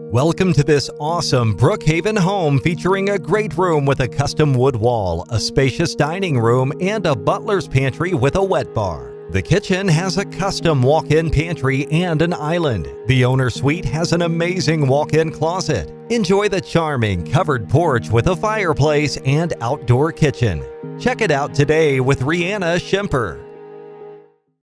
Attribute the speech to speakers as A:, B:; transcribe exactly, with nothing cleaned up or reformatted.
A: Welcome to this awesome Brookhaven home featuring a great room with a custom wood wall, a spacious dining room, and a butler's pantry with a wet bar. The kitchen has a custom walk-in pantry and an island. The owner suite has an amazing walk-in closet. Enjoy the charming covered porch with a fireplace and outdoor kitchen. Check it out today with Rhianna Shemper.